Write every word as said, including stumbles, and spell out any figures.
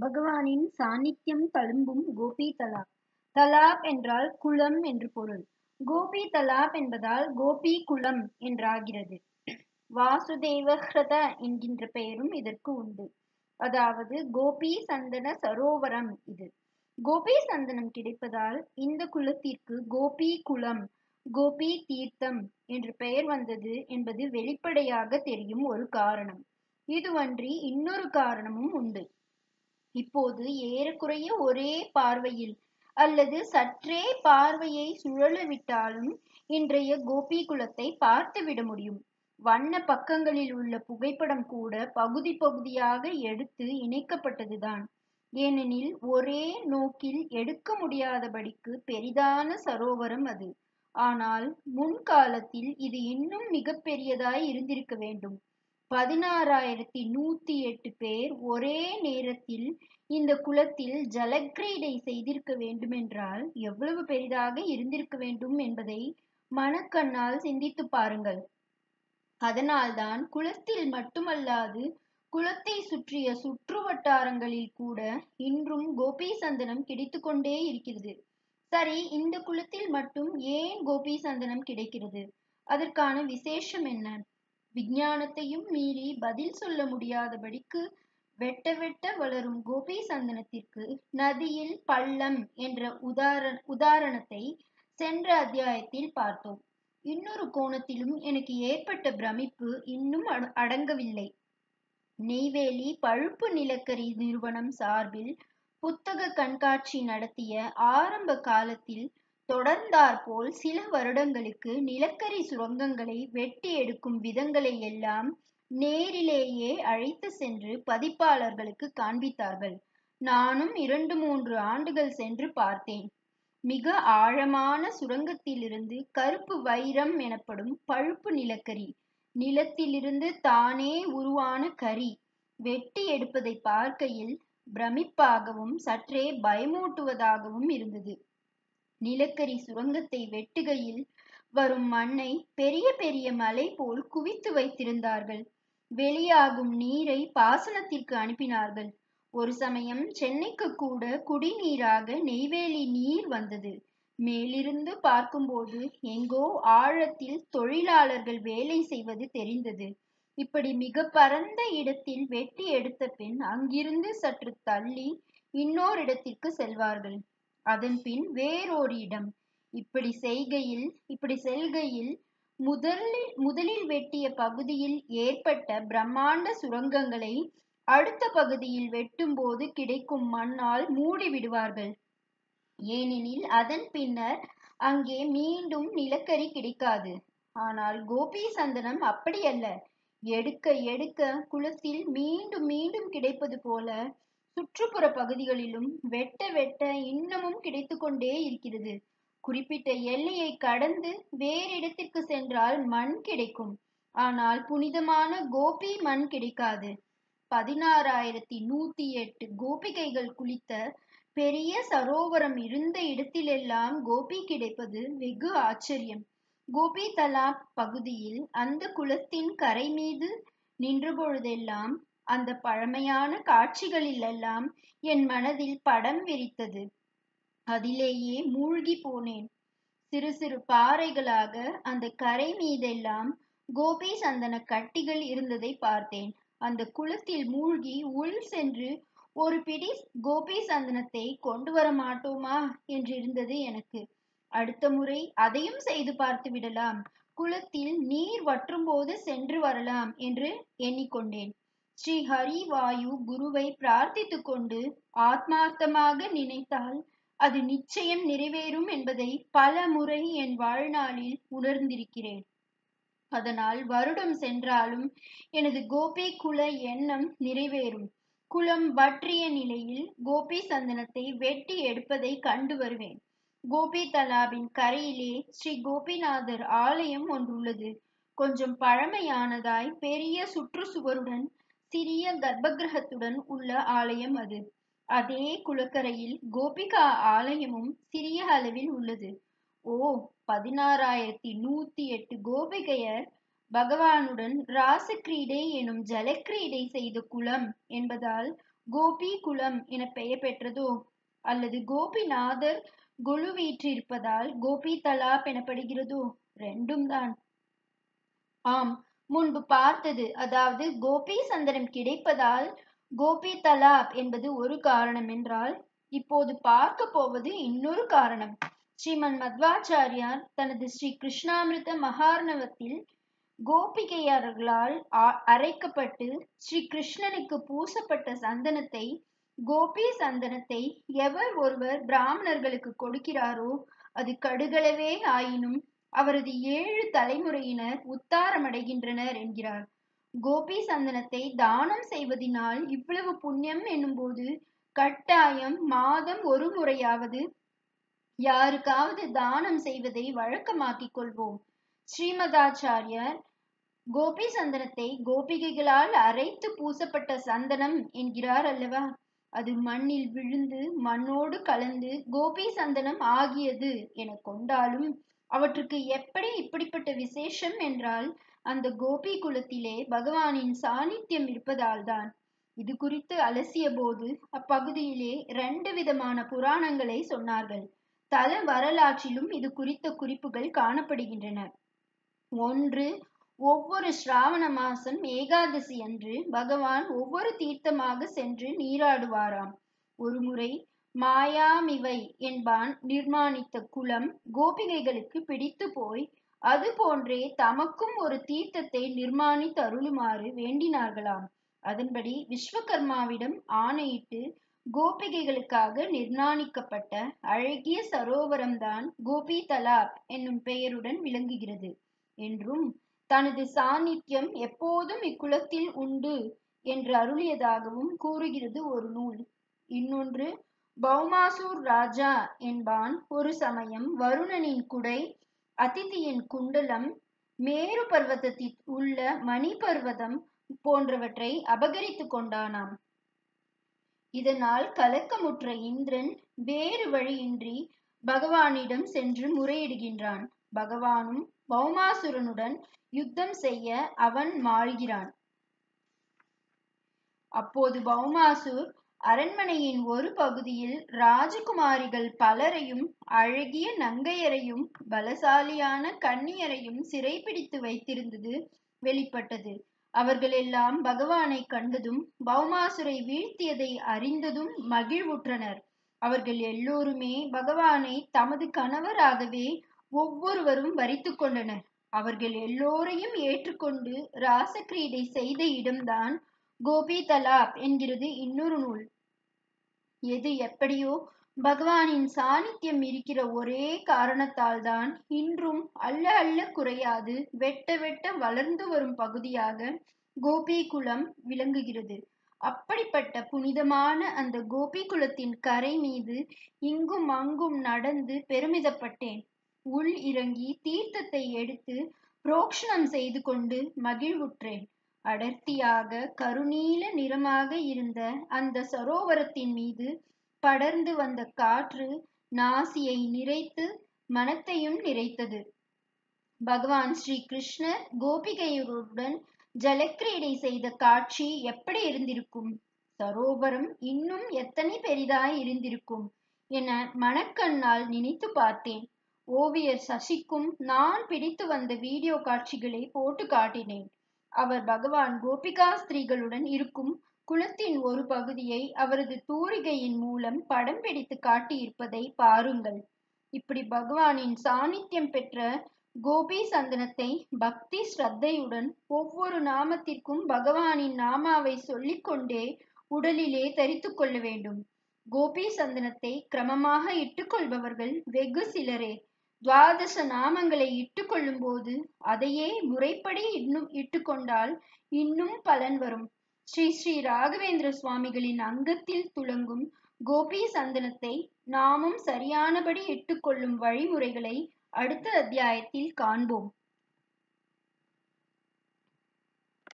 பகவானின் சாநித்தியம் தழும்பும் கோபி தலாப். தலாப் என்றால் குளம் என்று பொருள். கோபி தலாப் என்பதால் கோபி குளம் என்றாகிறது. வாசுதேவஹ்ரத என்கின்ற பெயரும் இதற்கு உண்டு. அதாவது கோபி சந்தன சரோவரம் இது. கோபி சந்தனம் கிடைப்பதால் இந்த குளத்திற்கு கோபி குளம், கோபி தீர்த்தம் என்று பெயர் வந்தது என்பது வெளிப்படையாக தெரியும் ஒரு காரணம். இதுவன்றி இன்னொரு காரணமும் உண்டு. இப்போது ஏறக்குறைய ஒரே பார்வையில் அல்லது சற்றே பார்வையை சுழலவிட்டாலும் இன்றைய கோபி குலத்தை பார்த்துவிட முடியும். வண்ண பக்கங்களில் உள்ள புகைப்படம் கூட பகுதி பகுதியாக எடுத்து இணைக்கப்பட்டதுதான். ஏனெனில் ஒரே நோக்கில் எடுக்க முடியாதபடிக்கு பெரிதான சரோவரம் அது. ஆனால் முன்காலத்தில் இது இன்னும் மிக பெரியதாய் இருந்திருக்க வேண்டும். பதினாறாயிரத்தி நூத்தி எட்டு பேர் ஒரே நேரத்தில் இந்த குளத்தில் ஜலக்கிரீடை செய்திருக்க வேண்டுமென்றால் எவ்வளவு பெரிதாக இருந்திருக்க வேண்டும் என்பதை மனக்கண்ணால் சிந்தித்து பாருங்கள். அதனால்தான் குளத்தில் மட்டுமல்லாது குளத்தை சுற்றிய சுற்று வட்டாரங்களில் கூட இன்றும் கோபி சந்தனம் கிடைத்து கொண்டே இருக்கிறது. சரி, இந்த குளத்தில் மட்டும் ஏன் கோபி சந்தனம் கிடைக்கிறது? அதற்கான விசேஷம் என்ன? விஞ்ஞானத்தையும் மீறி பதில் சொல்ல முடியாதபடிக்கு வெட்ட வெட்ட வளரும் கோபி சந்தனத்திற்கு நதியில் பள்ளம் என்ற உதாரண உதாரணத்தை சென்ற அத்தியாயத்தில் பார்த்தோம். இன்னொரு கோணத்திலும் எனக்கு ஏற்பட்ட பிரமிப்பு இன்னும் அடங்கவில்லை. நெய்வேலி பழுப்பு நிலக்கரி நிறுவனம் சார்பில் புத்தக கண்காட்சி நடத்திய ஆரம்ப காலத்தில் தொடர்ந்தாற்போல் சில வருடங்களுக்கு நிலக்கரி சுரங்கங்களை வெட்டி எடுக்கும் விதங்களை எல்லாம் நேரிலேயே அழைத்து சென்று பதிப்பாளர்களுக்கு காண்பித்தார்கள். நானும் இரண்டு மூன்று ஆண்டுகள் சென்று பார்த்தேன். மிக ஆழமான சுரங்கத்திலிருந்து கருப்பு வைரம் எனப்படும் பழுப்பு நிலக்கரி, நிலத்திலிருந்து தானே உருவான கரி வெட்டி எடுப்பதை பார்க்கையில் பிரமிப்பாகவும் சற்றே பயமூட்டுவதாகவும் இருந்தது. நிலக்கரி சுரங்கத்தை வெட்டுகையில் வரும் மண்ணை பெரிய பெரிய மலை போல் குவித்து வைத்திருந்தார்கள். வெளியாகும் நீரை பாசனத்திற்கு அனுப்பினார்கள். ஒரு சமயம் சென்னைக்கு கூட குடிநீராக நெய்வேலி நீர் வந்தது. மேலிருந்து பார்க்கும்போது எங்கோ ஆழத்தில் தொழிலாளர்கள் வேலை செய்வது தெரிந்தது. இப்படி மிக பரந்த இடத்தில் வெட்டி எடுத்த பின் அங்கிருந்து சற்று தள்ளி இன்னொரு இடத்திற்கு செல்வார்கள். அதன் பின் வேறொரு இடம். இப்படி செய்கையில் இப்படி செல்கையில் முதலில் முதலில் வெட்டிய பகுதியில் ஏற்பட்ட பிரம்மாண்ட சுரங்கங்களை அடுத்த பகுதியில் வெட்டும் போது கிடைக்கும் மண்ணால் மூடி விடுவார்கள். ஏனெனில் அதன் பின்னர் அங்கே மீண்டும் நிலக்கரி கிடைக்காது. ஆனால் கோபி சந்தனம் அப்படியல்ல. எடுக்க எடுக்க குளத்தில் மீண்டும் மீண்டும் கிடைப்பது போல சுற்றுப்புற பகுதிகளிலும் வெட்ட வெட்ட இன்னமும் கிடைத்து கொண்டே இருக்கிறது. குறிப்பிட்ட எல்லையை கடந்து வேறு இடத்திற்கு சென்றால் மண் கிடைக்கும். ஆனால் புனிதமான கோபி மண் கிடைக்காது. பதினாறாயிரத்தி நூத்தி எட்டு கோபிகைகள் குளித்த பெரிய சரோவரம் இருந்த இடத்திலெல்லாம் கோபி கிடைப்பது வெகு ஆச்சரியம். கோபி தலாப் பகுதியில் அந்த குளத்தின் கரை மீது நின்ற பொழுதெல்லாம் அந்த பழமையான காட்சிகளிலெல்லாம் என் மனதில் படம் விரித்தது. அதிலேயே மூழ்கி போனேன். சிறு சிறு பாறைகளாக அந்த கரை மீதெல்லாம் கோபி சந்தன கட்டிகள் இருந்ததை பார்த்தேன். அந்த குளத்தில் மூழ்கி உள் சென்று ஒரு பிடி கோபி சந்தனத்தை கொண்டு வர மாட்டோமா என்றிருந்தது எனக்கு. அடுத்த முறை அதையும் செய்து பார்த்து விடலாம். குளத்தில் நீர் வற்றும் போது சென்று வரலாம் என்று எண்ணிக்கொண்டேன். ஸ்ரீ ஹரி வாயு குருவை பிரார்த்தித்து கொண்டு ஆத்மார்த்தமாக நினைத்தால் அது நிச்சயம் நிறைவேறும் என்பதை பல முறை என் வாழ்நாளில் உணர்ந்திருக்கிறேன். அதனால் வருடம் சென்றாலும் எனது கோபி குல எண்ணம் நிறைவேறும். குளம் வற்றிய நிலையில் கோபி சந்தனத்தை வெட்டி எடுப்பதை கண்டு வருவேன். கோபி தலாபின் கரையிலே ஸ்ரீ கோபிநாதர் ஆலயம் ஒன்றுள்ளது. கொஞ்சம் பழமையானதாய் பெரிய சுற்றுச்சுவருடன் சிறிய கர்ப்பகிரகத்துடன் உள்ள ஆலயம் அது. அதே குளக்கரையில் கோபிகா ஆலயமும் சிறிய அளவில் உள்ளது. ஓ, பதினாறாயிரத்தி நூத்தி எட்டு கோபிகையர் பகவானுடன் ராசக்கிரீடை எனும் ஜலக்கிரீடை செய்த குலம் என்பதால் கோபி குலம் என பெயர் பெற்றதோ, அல்லது கோபிநாதர் கொலு வீற்றிருப்பதால் கோபி தலாப் எனப்படுகிறதோ? ரெண்டும் தான். ஆம், முன்பு பார்த்தது, அதாவது கோபி சந்தனம் கிடைப்பதால் கோபி தலாப் என்பது ஒரு காரணம் என்றால், இப்போது பார்க்க போவது இன்னொரு காரணம். ஸ்ரீமன் மத்வாச்சாரியார் தனது ஸ்ரீ கிருஷ்ணாமிர்த மகார்ணவத்தில் கோபிகையர்களால் அரைக்கப்பட்டு ஸ்ரீ கிருஷ்ணனுக்கு பூசப்பட்ட சந்தனத்தை, கோபி சந்தனத்தை எவர் ஒருவர் பிராமணர்களுக்கு கொடுக்கிறாரோ அது கடுகளவே ஆயினும் அவரது ஏழு தலைமுறையினர் உத்தாரமடைகின்றனர் என்கிறார். கோபி சந்தனத்தை தானம் செய்வதனால் இவ்வளவு புண்ணியம் என்னும்போது கட்டாயம் மாதம் ஒரு முறையாவது யாருக்காவது தானம் செய்வதை வழக்கமாக்கிக் கொள்வோம். ஸ்ரீமதாச்சாரியர் கோபி சந்தனத்தை கோபிகைகளால் அரைத்து பூசப்பட்ட சந்தனம் என்கிறார் அல்லவா? அது மண்ணில் விழுந்து மண்ணோடு கலந்து கோபி சந்தனம் ஆகியது என கொண்டாலும் அவற்றுக்கு எப்படி இப்படிப்பட்ட விசேஷம் என்றால், அந்த கோபி குலத்திலே பகவானின் சாநித்தியம் இருப்பதால் தான். இது குறித்து அலசிய போது அப்பகுதியிலே இரண்டு விதமான புராணங்களை சொன்னார்கள். தல வரலாற்றிலும் இது குறித்த குறிப்புகள் காணப்படுகின்றன. ஒன்று, ஒவ்வொரு ஸ்ராவண மாசம் ஏகாதசி அன்று பகவான் ஒவ்வொரு தீர்த்தமாக சென்று நீராடுவாராம். ஒரு முறை மாயாமிவை என்பான் நிர்மாணித்த குலம் கோபிகைகளுக்கு பிடித்து போய் அது போன்றே தமக்கும் ஒரு தீர்த்தத்தை நிர்மாணித்து அருளுமாறு வேண்டினார்களாம். அதன்படி விஸ்வகர்மாவிடம் ஆணையிட்டு கோபிகைகளுக்காக நிர்ணயிக்கப்பட்ட அழகிய சரோவரம்தான் கோபி தலாப் என்னும் பெயருடன் விளங்குகிறது என்றும், தனது சாநித்தியம் எப்போதும் இக்குலத்தில் உண்டு என்று அருளியதாகவும் கூறுகிறது ஒரு நூல். இன்னொன்று, பௌமாசூர் ராஜா என்பான் ஒரு சமயம் வருணனின் குடை, அதிதியின் குண்டலம், மேரு பர்வதத்தில் உள்ள மணி பர்வதம் போன்றவற்றை அபகரித்து கொண்டானாம். இதனால் கலக்கமுற்ற இந்திரன் வேறு வழியின்றி பகவானிடம் சென்று முறையிடுகின்றான். பகவானும் பௌமாசுரனுடன் யுத்தம் செய்ய அவன் மாழ்கிறான். அப்போது பௌமாசூர் அரண்மனையின் ஒரு பகுதியில் ராஜகுமாரிகள் பலரையும் அழகிய நங்கையரையும் பலசாலியான கன்னியரையும் சிறைப்பிடித்து வைத்திருந்தது வெளிப்பட்டது. அவர்கள் எல்லாம் பகவானை கண்டதும் பௌமாசுரை வீழ்த்தியதை அறிந்ததும் மகிழ்வுற்றனர். அவர்கள் எல்லோருமே பகவானை தமது கணவராகவே ஒவ்வொருவரும் வரித்து கொண்டனர். அவர்கள் எல்லோரையும் ஏற்றுக்கொண்டு ராசக்கிரீடை செய்த இடம்தான் கோபி தலாப் என்கிறது இன்னொரு நூல். எது எப்படியோ, பகவானின் சாநித்தியம் இருக்கிற ஒரே காரணத்தால் தான் இன்றும் அல்ல அல்ல குறையாது வெட்ட வெட்ட வளர்ந்து வரும் பகுதியாக கோபி குலம் விளங்குகிறது. அப்படிப்பட்ட புனிதமான அந்த கோபி குலத்தின் கரை மீது இங்கும் அங்கும் நடந்து பெருமிதப்பட்டேன். உள் இறங்கி தீர்த்தத்தை எடுத்து புரோக்ஷணம் செய்து கொண்டு மகிழ்வுற்றேன். அடர்த்தியாக கருநீல நிறமாக இருந்த அந்த சரோவரத்தின் மீது படர்ந்து வந்த காற்று நாசியை நிறைத்து மனத்தையும் நிறைத்தது. பகவான் ஸ்ரீ கிருஷ்ணர் கோபிகையருடன் ஜலக்கிரீடை செய்த காட்சி எப்படி இருந்திருக்கும்? சரோவரம் இன்னும் எத்தனை பெரிதாய் இருந்திருக்கும் என மனக்கண்ணால் நினைத்து பார்த்தேன். ஓவியர் சசிக்கும் நான் பிடித்து வந்த வீடியோ காட்சிகளை போட்டு காட்டினேன். அவர் பகவான் கோபிகா ஸ்திரீகளுடன் இருக்கும் குலத்தின் ஒரு பகுதியை அவரது தூரிகையின் மூலம் படம் பிடித்து காட்டியிருப்பதை பாருங்கள். இப்படி பகவானின் சாநித்தியம் பெற்ற கோபி சந்தனத்தை பக்தி ஸ்ரத்தையுடன் ஒவ்வொரு நாமத்திற்கும் பகவானின் நாமாவை சொல்லிக்கொண்டே உடலிலே தரித்து கொள்ள வேண்டும். கோபி சந்தனத்தை கிரமமாக இட்டுக்கொள்பவர்கள் வெகு சிலரே. துவாதச நாமங்களை இட்டு கொள்ளும் போது அதையே முறைப்படி இன்னும் இட்டுக்கொண்டால் இன்னும் பலன் வரும். ஸ்ரீ ஸ்ரீ ராகவேந்திர சுவாமிகளின் அங்கத்தில் துளங்கும் கோபி சந்தனத்தை நாமும் சரியானபடி இட்டுக்கொள்ளும் வழிமுறைகளை அடுத்த அத்தியாயத்தில் காண்போம்.